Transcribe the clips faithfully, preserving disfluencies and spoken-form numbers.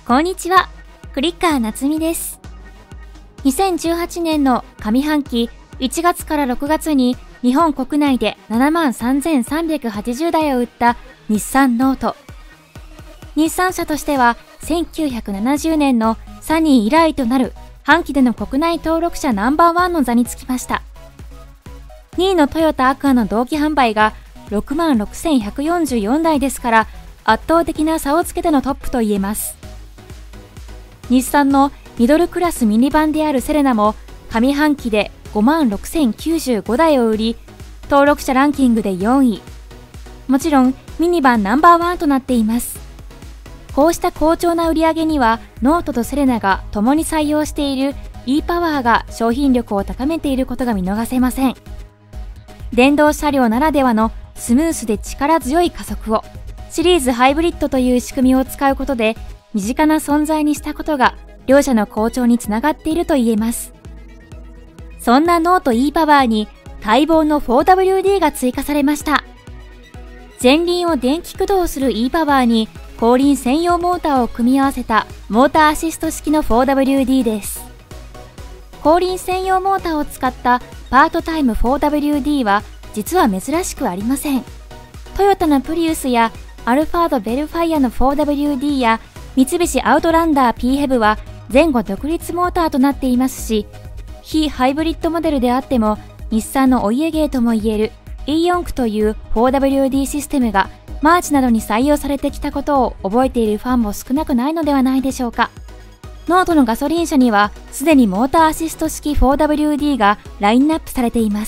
こんにちは、クリッカーなつみです。にせんじゅうはちねんの上半期いちがつからろくがつに日本国内でななまんさんぜんさんびゃくはちじゅうだいを売った日産ノート。日産車としてはせんきゅうひゃくななじゅうねんのサニー以来となる半期での国内登録車ナンバーワンの座につきました。にいのトヨタアクアの同期販売がろくまんろくせんひゃくよんじゅうよんだいですから圧倒的な差をつけてのトップと言えます。日産のミドルクラスミニバンであるセレナも上半期でごまんろくせんきゅうじゅうごだいを売り、登録者ランキングでよんい。もちろんミニバンナンバーワンとなっています。こうした好調な売り上げにはノートとセレナが共に採用している e パワーが商品力を高めていることが見逃せません。電動車両ならではのスムースで力強い加速を、シリーズハイブリッドという仕組みを使うことで身近な存在にしたことが両者の好調につながっていると言えます。そんなノート e パワーに待望の フォーダブリューディー が追加されました。前輪を電気駆動する e パワーに後輪専用モーターを組み合わせたモーターアシスト式の フォーダブリューディー です。後輪専用モーターを使ったパートタイム フォーダブリューディー は実は珍しくありません。トヨタのプリウスやアルファードベルファイアの フォーダブリューディー や三菱アウトランダー ピーヘブ は前後独立モーターとなっていますし、非ハイブリッドモデルであっても日産のお家芸ともいえる イーよん 区という フォーダブリューディー システムがマーチなどに採用されてきたことを覚えているファンも少なくないのではないでしょうか。ノートのガソリン車にはすでにモーターアシスト式 フォーダブリューディー がラインナップされています。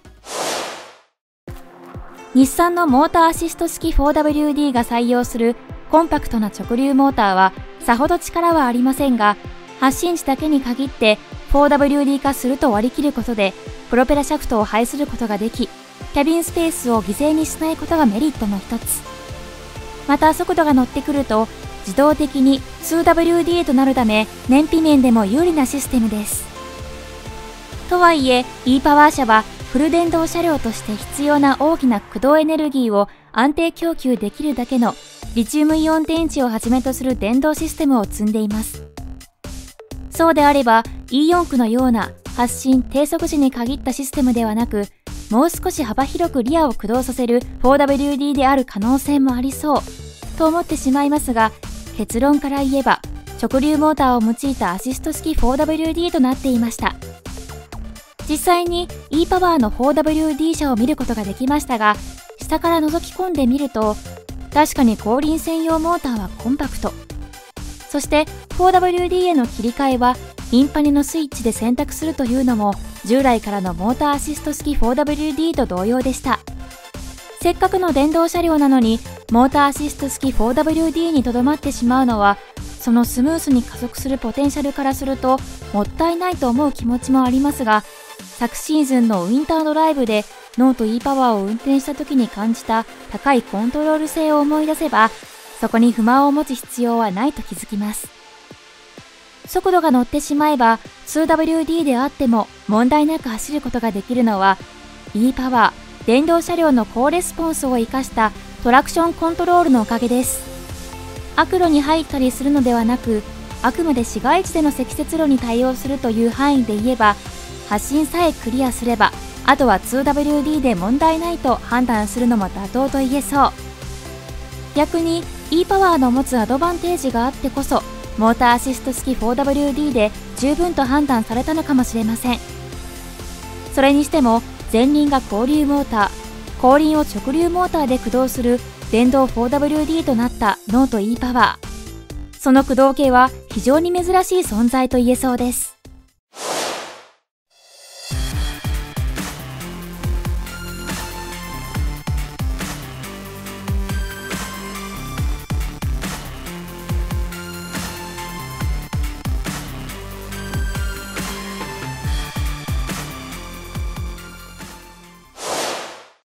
日産のモーターアシスト式 フォーダブリューディー が採用するコンパクトな直流モーターはさほど力はありませんが、発進時だけに限って フォーダブリューディー 化すると割り切ることでプロペラシャフトを排することができ、キャビンスペースを犠牲にしないことがメリットの一つ。また速度が乗ってくると自動的に ツーダブリューディー となるため燃費面でも有利なシステムです。とはいえ e パワー車はフル電動車両として必要な大きな駆動エネルギーを安定供給できるだけのリチウムイオン電池をはじめとする電動システムを積んでいます。そうであれば イーよん 区のような発進・低速時に限ったシステムではなく、もう少し幅広くリアを駆動させる フォーダブリューディー である可能性もありそうと思ってしまいますが、結論から言えば直流モーターを用いたアシスト式 フォーダブリューディー となっていました。実際に e パワーの フォーダブリューディー 車を見ることができましたが、下から覗き込んでみると確かに後輪専用モーターはコンパクト。そして フォーダブリューディー への切り替えはインパネのスイッチで選択するというのも従来からのモーターアシスト式 フォーダブリューディー と同様でした。せっかくの電動車両なのにモーターアシスト式 フォーダブリューディー にとどまってしまうのは、そのスムースに加速するポテンシャルからするともったいないと思う気持ちもありますが、昨シーズンのウィンタードライブでノート e パワーを運転した時に感じた高いコントロール性を思い出せば、そこに不満を持つ必要はないと気づきます。速度が乗ってしまえば ツーダブリューディー であっても問題なく走ることができるのは e パワー、電動車両の高レスポンスを生かしたトラクションコントロールのおかげです。悪路に入ったりするのではなく、あくまで市街地での積雪路に対応するという範囲で言えば、発進さえクリアすればあとは ツーダブリューディー で問題ないと判断するのも妥当と言えそう。逆に e パワーの持つアドバンテージがあってこそモーターアシスト式 フォーダブリューディー で十分と判断されたのかもしれません。それにしても前輪が後流モーター、後輪を直流モーターで駆動する電動 フォーダブリューディー となったノート e パワー、その駆動系は非常に珍しい存在と言えそうです。